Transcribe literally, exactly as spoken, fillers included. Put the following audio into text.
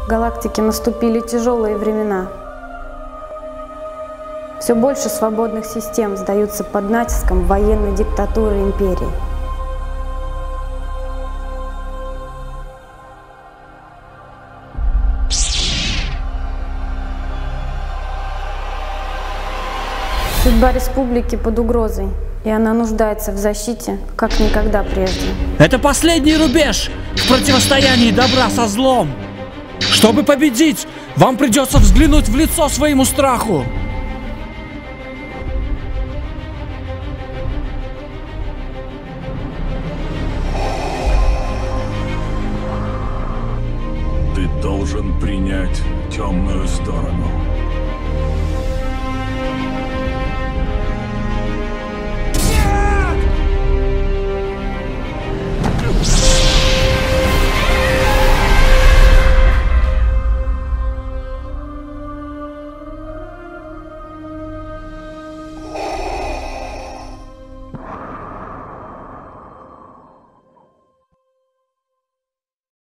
В галактике наступили тяжелые времена. Все больше свободных систем сдаются под натиском военной диктатуры империи. Судьба республики под угрозой, и она нуждается в защите, как никогда прежде. Это последний рубеж в противостоянии добра со злом. Чтобы победить, вам придется взглянуть в лицо своему страху. Ты должен принять темную сторону.